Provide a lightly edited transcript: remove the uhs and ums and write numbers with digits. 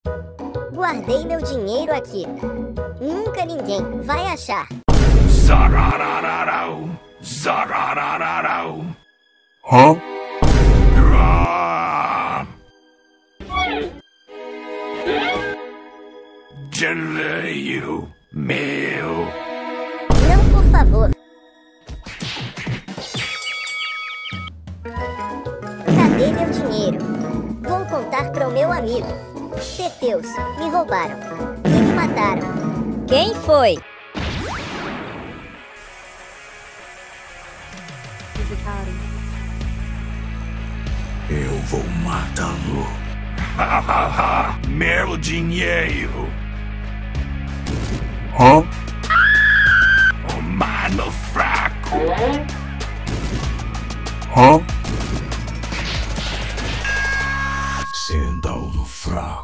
Guardei meu dinheiro aqui. Nunca ninguém vai achar. Zararararau, zararararau. Hã? Geleio meu. Não, por favor. Cadê meu dinheiro? Vou contar para o meu amigo. Teteus, me roubaram. E me mataram. Quem foi? Eu vou matá-lo. Hahaha, meu dinheiro. Hã? Humano fraco. Hã? Centauro fraco.